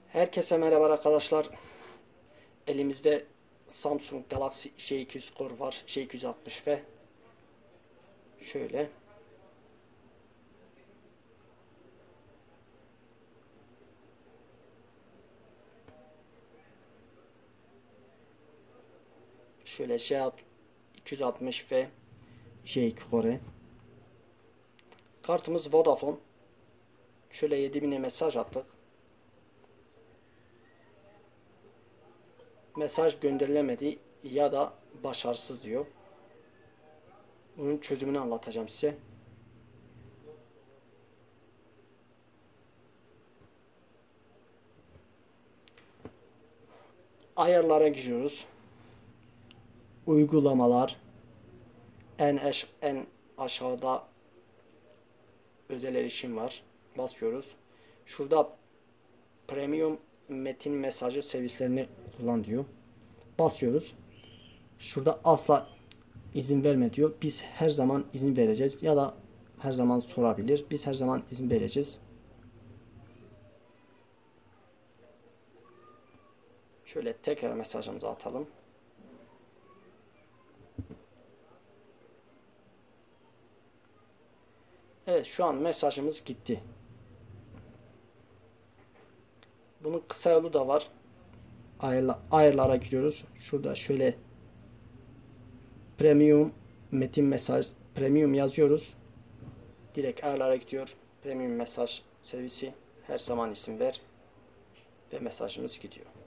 Herkese merhaba arkadaşlar. Elimizde Samsung Galaxy J200 Core var. J260 ve şöyle J260 ve J2 Core. Kartımız Vodafone. Şöyle 7000'e mesaj attık. Mesaj gönderilemedi ya da başarısız diyor. Bunun çözümünü anlatacağım size. Ayarlara giriyoruz. Uygulamalar. En aşağıda özel erişim var. Basıyoruz. Şurada premium metin mesajı servislerini kullan diyor. Basıyoruz. Şurada asla izin verme diyor. Biz her zaman izin vereceğiz ya da her zaman sorabilir. Biz her zaman izin vereceğiz. Şöyle tekrar mesajımızı atalım. Evet, şu an mesajımız gitti. Bunun kısa yolu da var. Ayarlara giriyoruz. Şurada şöyle premium metin mesaj premium yazıyoruz. Direkt ayarlara gidiyor. Premium mesaj servisi her zaman isim ver ve mesajımız gidiyor.